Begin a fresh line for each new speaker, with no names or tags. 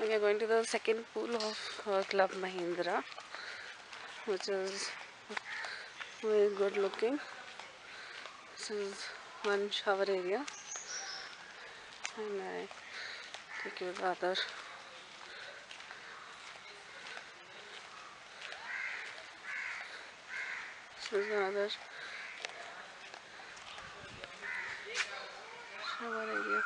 We are going to the second pool of Club Mahindra, which is very good looking. This is one shower area, and I take you to the other. This is another shower area.